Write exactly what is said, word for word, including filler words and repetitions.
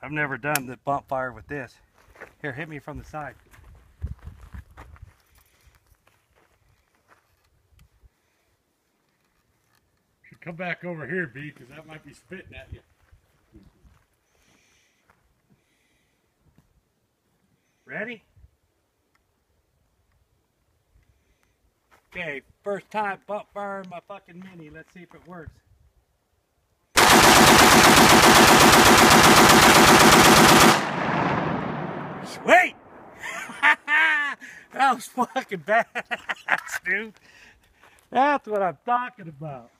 I've never done the bump fire with this. Here, hit me from the side. Should come back over here, B, because that might be spitting at you. Ready? Okay, first time bump firing my fucking Mini. Let's see if it works. Sweet! That was fucking badass, dude. That's what I'm talking about.